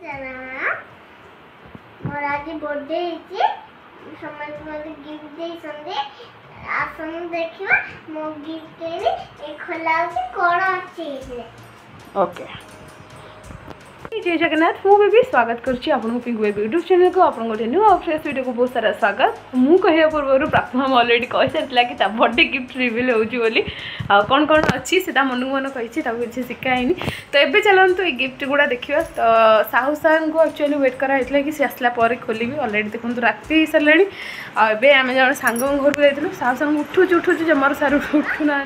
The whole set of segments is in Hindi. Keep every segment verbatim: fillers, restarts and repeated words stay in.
मोर आज बर्थडे समस्त मत गिफ्ट दे आसन देखिबा मो गिफ्ट ए खोला कौन अच्छे ओके जय जगन्नाथ मुझे भी स्वागत करुच्ची आपको पिंक वेब यूट्यूब चैनल को आप न्यू और फ्रेश वीडियो को बहुत सारा स्वागत मुझे कहया पूर्व प्राप्त हम अलरेडी कही सारी कि बर्थडे गिफ्ट रिविल होली कौन कौन अच्छी से मन मन कही किसी शिखाईनी तो ये चलतु ये गिफ्ट गुड़ा देखा तो साहू सार को एक्चुअली वेट कराई कि सी आसला खोली अलरेडी देखो राति हो सारे आए आम जन सांग घर को जाइलु साहू सार उठू उठू जमार सार उठूना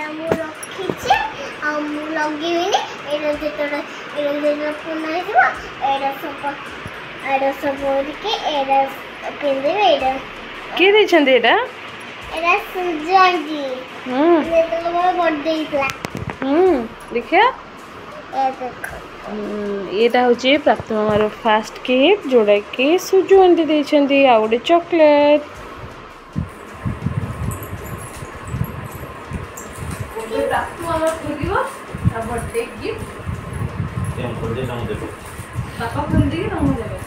किए देछन एटा एरा सुजन जी हम्म ये तो मोर बर्थडे इतला हम्म देखिया ए देखो एटा होची प्राप्त मामार फर्स्ट गिफ्ट जोड़ा कि सुजु आंटी देछंती आ गोटे चॉकलेट प्राप्त मामा खोलिबो आ बर्थडे गिफ्ट हम खोल दे हम देखो पापा खोल दे हम देबे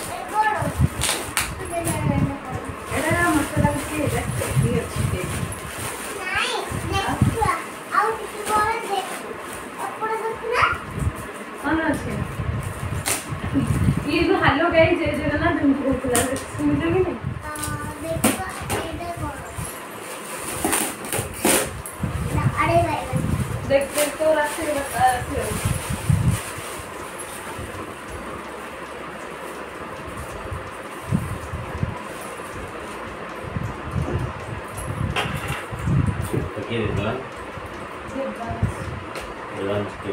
एटा मस्त लागछि एटा सेक्सी अछि नहीं नेक्स्ट आउ किसी बोल दे अपन देखना कौन अछि ये तो हेलो गाइस जय जगन्नाथ तुमको बोलला सुन जो कि नहीं देखो एटा कौन ना अरे भाई देख देख तो रास्ते बता रही ये देला लंच के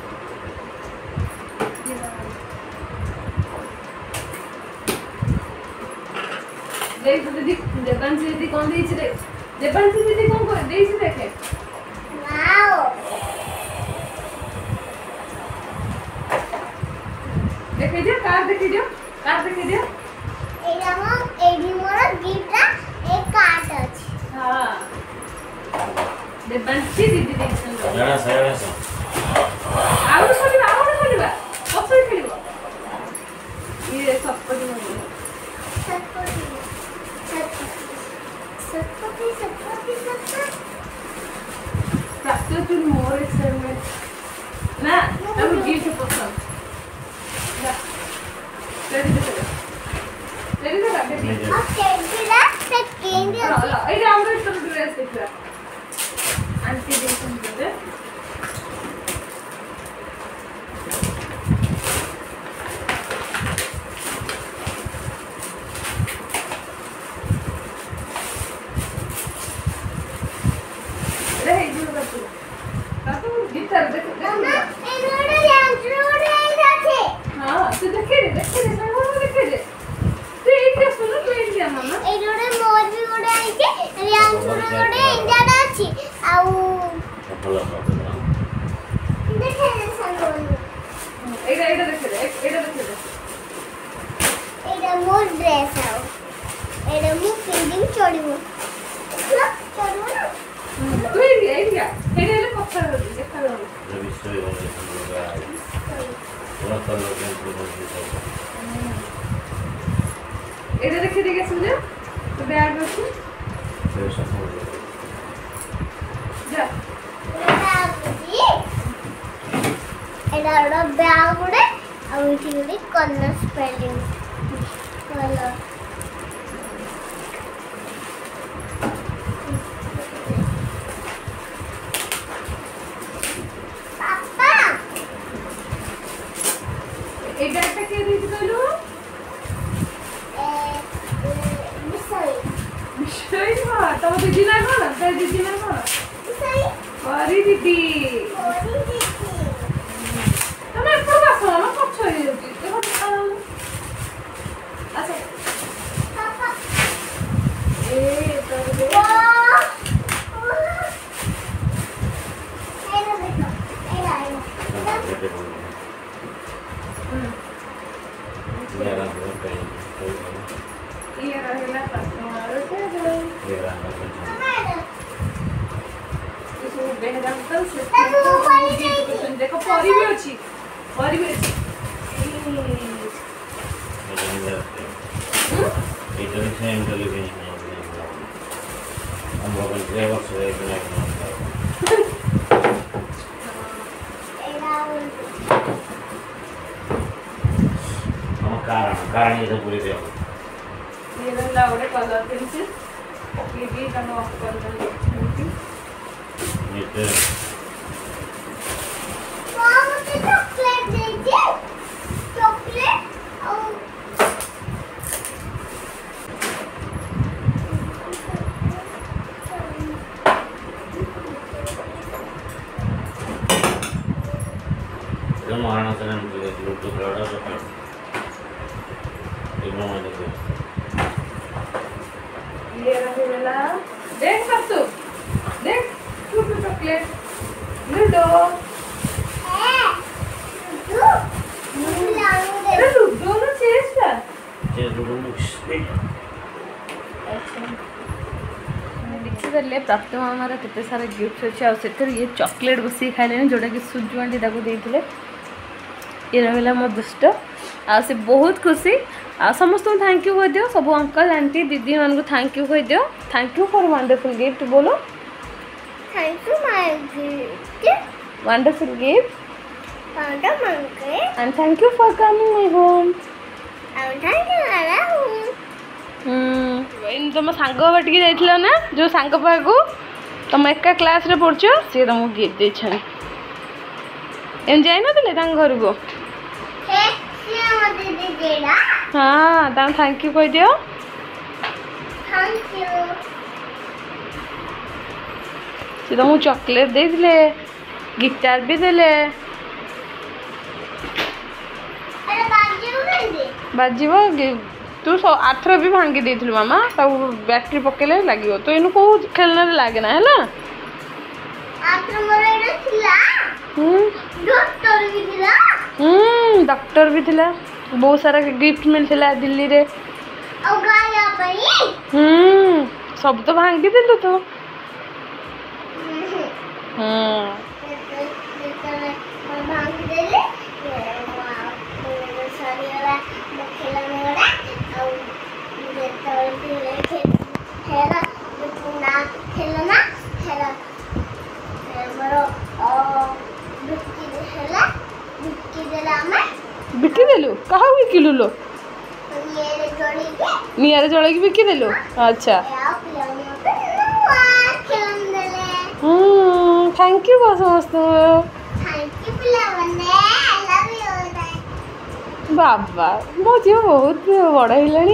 देख दीदी जगन से दीदी कौन देछि रे जगन से दीदी कौन को देछि देखे वाओ देखे दियो कार देखे दियो कार देखे दियो एरा हम एडी मोर गिफ्ट एक कार्ड अछि हां जगन से दीदी देछन जरा सरा सा आउ खोलिबा आउ खोलिबा कपड़ खेलिबो ये सब पर नहीं सतपति सतपति सतपति सतपति प्राप्त टू मोर एक्साइटमेंट ना हम गिफ्ट पसंद ना रेडी दे रेडी दे बेबी ओके बिला सेकंड ए राउंड तो ड्रेस देखला आंटी देखन दे रे इधर का काको गिटार देखो मामा ए रोड लैंड रोड लैंड আছে हां तू देखे रे देखे रे सामने देखे रे तू एक सुन तू एक लिया मामा এই রোডে মোর বি গোডে আইছে রিয়াংশুর গোডে ইন্ডিয়ান আছে আউ ভালো ভালো দেখে রে সাঙ্গন এইটা এইটা দেখে রে এইটা দেখে রে এইটা মোর ড্রেস আউ এইটা মু ফিল্ডিং চড়িবো চড়িবো না তুই এই এইটা এইটা হলো কথা হলো দেখা হলো विषय वाले लोग पूरा कर लोग इंप्रूवमेंट এটা দেখে দেখে শুনে তো ব্যাগ আছে से सफल যা এটা ওটা ব্যাগ গুড়ে আর ওইটি গুড়ি কর্নার স্পেলিং কলার পাপা এই ব্যাগটা কে দিয়েছে কইলো এ মিসাই বিষয় না তবে দিদি না কোন তাই দিদি না কোন মিসাই আরে দিদি ওরি দিদি তুমি একটু বাসো না কষ্ট হয়ে যাচ্ছে দেখো আচ্ছা পাপা এই তো ওয়াও এটা দেখো এটা এটা হুম ये रहा है कहीं ये रहेला कस्टमर टेबल ये रहा है मामा इसको बेहद अंकल से देखो परी भी अच्छी परी भी अच्छी ଏଇଟା ବି ସେମ୍ ଟେଲିଭିଜନ ଆମ ବଗଲରେ ବର୍ଷ ଏଇଟା ଆମ କାରଣ କାରଣ ଏଇଟା ପୁରୀ ଦେବ ये रहा गोटे कलर पेंसिल पकेबी तम ऑफ कर देंगे निते मां मुझे चॉकलेट दीजिए चॉकलेट और जो महाराणा से हम ब्लूटूथ लड़ा तो कर इग्नोर मत दो ये रहा देख सब तू देख तू तो चॉकलेट लूडो ए तू मुझे लाऊं दे अरे लूडो ना चेस था जे लूडो स्पीड देखिदेले प्राप्त मामार केते सारा गिफ्ट अच्छे आ से ये चॉकलेट बसी खाइले जोटा कि सुजु आंटी ताको देइथिले ये रहा मो दुष्ट आ से बहुत खुशी आ समस्त थैंक यू कह दियो सब अंकल आंटी दीदी मान को थैंक यू कह दियो thank you for wonderful gift बोलो thank you my gift wonderful gift powder मंगे and thank you for coming my home and thank you आला हम्म तुम सांग बाटिक जाइथिलो ना जो सांग पाखु तुम एका क्लास रे पढ़छ से तुमको गिफ्ट देछन एम जाई नथिले तांग घर को हे से मते दे देला हाँ तांग थैंक यू कह दियो थैंक यू से तुमको चॉकलेट देथिले गिटार भी देले अरे बाजी उड़े बाजीबो तू सो आठर भी भांगी देथिलु मामा सब बैटरी पकेले लागियो तो इनु को खेलना रे लागे ना हैला आपन मोरे रे थिला हम्म डॉक्टर भी थिला हम्म डॉक्टर भी थिला बहुत सारा गिफ्ट मिलथिला दिल्ली रे और गाया पई हम्म सब तो भांगी देलु तो हम्म भांग देले सारी वाला खेला मेरा और जेतले खेला ना खेलना खेला मरो ओ बिक्की खेला बिक्की देला मैं बिकी देलु कहा बिकिलु लो ये रे जोड़ी के नियारे जळे की बिकी देलु अच्छा या पिलाने पे खेलन देले हम्म थैंक यू बस मस्त थैंक यू पिलाने आई लव यू बाबा मो झील बहुत बड़ हेलाणी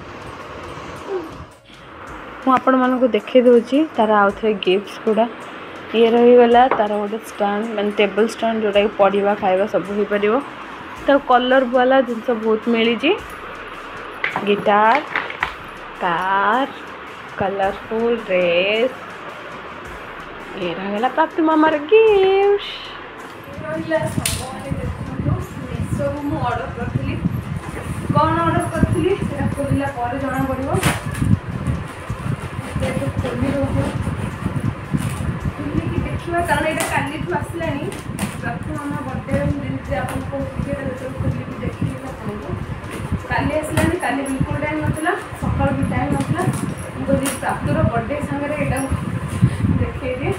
आपको देखी दूसरी तार आउ थे गिफ्ट्स गुड़ा ये रहीगला तार गोटे स्टैंड मैंने टेबल स्टैंड जोटा कि पढ़ा खाଇବା सब हो पार तो कलर वाला जिन बहुत मिली गिटार कार कलरफुल ड्रेस ये रहीगला प्राप्त मामार गिफ्ट सब मुझे ऑर्डर करी कौन ऑर्डर करी खोलला पर जना पड़ो खोली देखा कारण यहाँ काली आसला प्राप्त मामा बर्थडे मुझे आपको खोली देखी आपको काली आसला काली बिल्कुल टाइम नाला सका भी टाइम नाला मुझे प्राप्तर बर्थडे सागर यहाँ देखे दिए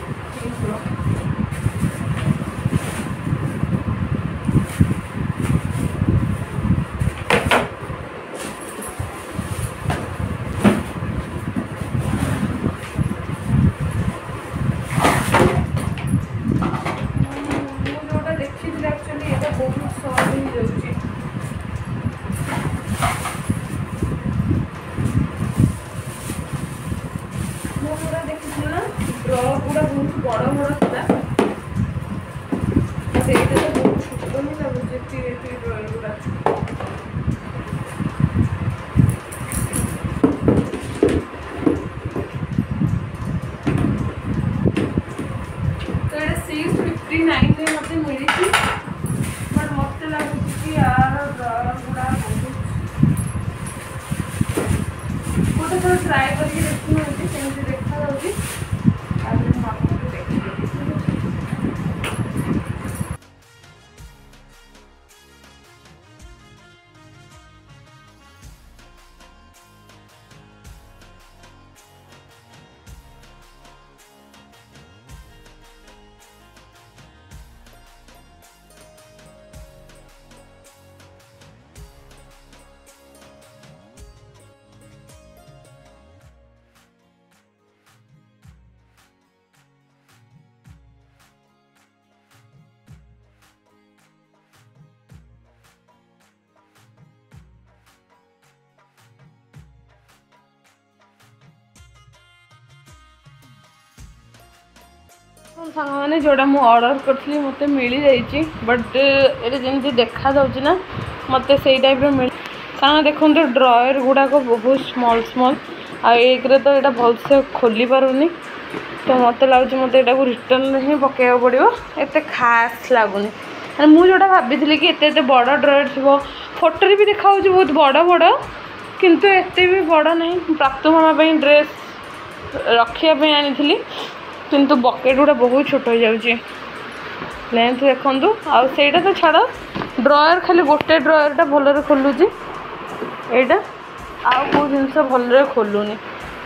बड़ बड़ था से बहुत छोट ही लगुच ड्रॉइंग गुड़ा तो ये सिक्स फिफ्टी नाइन में मत मिली बट मत लगुच कि यार ड्रॉइंग गुड़ा बहुत गोटे थोड़ा ट्राए करके देखी देखा ସାଙ୍ଗମାନେ ଯେଉଁଟା ମୁଁ ଅର୍ଡ଼ର କରିଥିଲି ମୋତେ ମିଳିଯାଇଛି ବଟ୍ ଏଇଟା ଯେମିତି ଦେଖାଯାଉଛି ନା ମୋତେ ସେଇ ଟାଇପ୍ର ମିଳି କାରଣ ଦେଖନ୍ତୁ ଡ୍ରୟର୍ ଗୁଡ଼ାକ ବହୁତ ସ୍ମଲ୍ ସ୍ମଲ୍ ଆଉ ଏକରେ ତ ଏଇଟା ଭଲସେ ଖୋଲି ପାରୁନି ତ ମୋତେ ଲାଗୁଛି ମୋତେ ଏଇଟାକୁ ରିଟର୍ଣ୍ଣରେ ହିଁ ପକାଇବାକୁ ପଡ଼ିବ ଏତେ ଖାସ୍ ଲାଗୁନି ମାନେ ମୁଁ ଯେଉଁଟା ଭାବିଥିଲି କି ଏତେ ଏତେ ବଡ଼ ଡ୍ରୟର୍ ଥିବ ଫଟୋରେ ବି ଦେଖାହେଉଛି ବହୁତ ବଡ଼ ବଡ଼ କିନ୍ତୁ ଏତେ ବି ବଡ଼ ନାହିଁ ପ୍ରାପ୍ତ ମାମା ପାଇଁ ଡ୍ରେସ୍ ରଖିବା ପାଇଁ ଆଣିଥିଲି କିନ୍ତୁ ବକେଟ୍ ଗୁଡ଼ା ବହୁତ ଛୋଟ ହେଇଯାଉଛି ଲେନ୍ଥ ଦେଖନ୍ତୁ ଆଉ ସେଇଟା ତ ଛାଡ଼ ଡ୍ରୟର୍ ଖାଲି ଗୋଟେ ଡ୍ରୟର୍ଟା ଭଲରେ ଖୋଲୁଛି ଏଇଟା ଆଉ କେଉଁ ଜିନିଷ ଭଲରେ ଖୋଲୁନି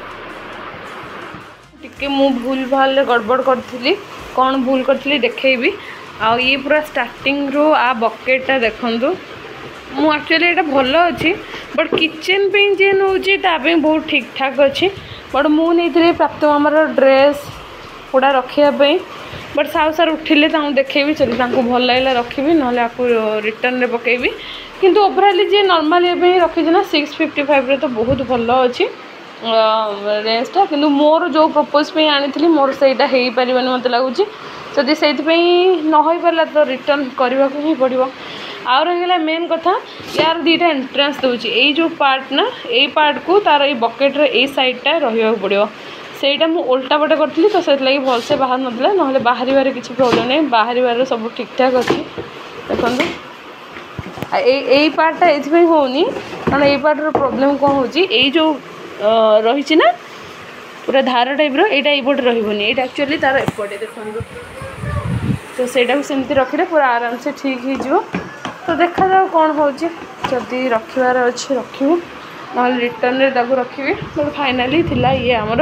ଟିକେ ମୁଁ ଭୁଲ ଭାଲରେ ଗଡ଼ବଡ଼ କରିଥିଲି କ'ଣ ଭୁଲ କରିଥିଲି ଦେଖେଇବି ଆଉ ଇଏ ପୁରା ଷ୍ଟାର୍ଟିଂରୁ ଆ ବକେଟ୍ଟା ଦେଖନ୍ତୁ ମୁଁ ଆକ୍ଚୁଆଲି ଏଇଟା ଭଲ ଅଛି ବଟ୍ କିଚେନ୍ ପାଇଁ ଯିଏ ନେଉଛି ତା ପାଇଁ ବହୁତ ଠିକ୍ ଠାକ୍ ଅଛି ବଟ୍ ମୁଁ ନେଇଥିଲି ପ୍ରାପ୍ତ ମାମାର ଡ୍ରେସ୍ ଗୁଡ଼ା ରଖିବା ପାଇଁ ବଟ୍ ସାଉ ସାର୍ ଉଠିଲେ ତାଙ୍କୁ ଦେଖେଇବି ଯଦି ତାଙ୍କୁ ଭଲ ଲାଗିଲା ରଖିବି ନହେଲେ ଆକୁ ରିଟର୍ଣ୍ଣରେ ପକାଇବି କିନ୍ତୁ ଓଭରାଲି ଯିଏ ନର୍ମାଲି ଏବେ ହିଁ ରଖିଛି ନା ସିକ୍ସ ଫିଫ୍ଟି ଫାଇଭ୍ରେ ତ ବହୁତ ଭଲ ଅଛି ରେଞ୍ଜଟା କିନ୍ତୁ ମୋର ଯେଉଁ ପ୍ରପୋଜ୍ ପାଇଁ ଆଣିଥିଲି ମୋର ସେଇଟା ହେଇପାରିବନି ମୋତେ ଲାଗୁଛି ଯଦି ସେଇଥିପାଇଁ ନ ହୋଇପାରିଲା ତ ରିଟର୍ଣ୍ଣ କରିବାକୁ ହିଁ ପଡ଼ିବ ଆଉ ରହିଗଲା ମେନ୍ କଥା ୟାର ଦୁଇଟା ଏଣ୍ଟ୍ରାନ୍ସ ଦେଉଛି ଏଇ ଯେଉଁ ପାର୍ଟ ନା ଏଇ ପାର୍ଟକୁ ତା'ର ଏଇ ବକେଟ୍ର ଏଇ ସାଇଡ଼୍ଟା ରହିବାକୁ ପଡ଼ିବ ସେଇଟା ମୁଁ ଓଲଟା ପଟେ କରିଥିଲି ତ ସେଥିଲାଗି ଭଲସେ ବାହାରୁ ନଥିଲା ନହେଲେ ବାହାରିବାରେ କିଛି ପ୍ରୋବ୍ଲେମ୍ ନାହିଁ ବାହାରିବାରେ ସବୁ ଠିକ୍ଠାକ୍ ଅଛି ଦେଖନ୍ତୁ ଏଇ ଏଇ ପାର୍ଟଟା ଏଇଥିପାଇଁ ହେଉନି କାରଣ ଏଇ ପାର୍ଟର ପ୍ରୋବ୍ଲେମ୍ କ'ଣ ହେଉଛି ଏଇ ଯେଉଁ ରହିଛି ନା ପୁରା ଧାର ଟାଇପ୍ର ଏଇଟା ଏଇପଟେ ରହିବନି ଏଇଟା ଆକ୍ଚୁଆଲି ତା'ର ଏପଟେ ଦେଖନ୍ତୁ ତ ସେଇଟାକୁ ସେମିତି ରଖିଲେ ପୁରା ଆରାମସେ ଠିକ୍ ହେଇଯିବ ତ ଦେଖାଯାଉ କ'ଣ ହେଉଛି ଯଦି ରଖିବାର ଅଛି ରଖିବୁ ନହେଲେ ରିଟର୍ଣ୍ଣରେ ତାକୁ ରଖିବି ବଟ୍ ଫାଇନାଲି ଥିଲା ଇଏ ଆମର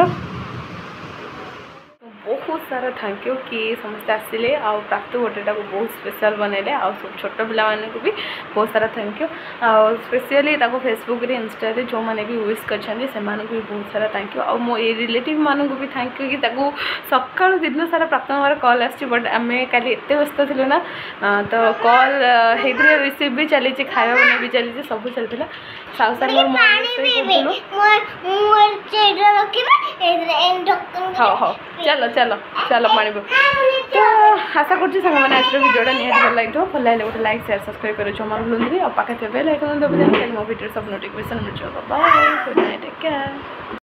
बहुत सारा थैंक यू कि समस्ते आसिले आउ प्राप्त बर्थडेटा को बहुत स्पेशल बनैले आउ सब छोट पिला को भी बहुत सारा थैंक यू आउ स्पेशली फेसबुक रे इंस्टा रे जो मैंने भी विश कर भी बहुत सारा थैंक यू आउ मो रिलेटिव मानक भी थैंक यू कि सका दिन सारा प्राप्त मार कॉल आसी बट आम काली एत व्यस्त थी ना तो कॉल होते रिसीव भी चली खाया बना भी चली सब चलता साउ सार मोर हाँ हाँ चलो चलो चलो पानी तो आशा कर मैंने आज भिडियोटा निहाती भल लगे भल लगे गोटे लाइक शेयर सब्सक्राइब कर जमा भूलि और पाखे बेल आइकन दबा मो भिडियो सब नोटिफिकेशन मिल जाए bye good night take care.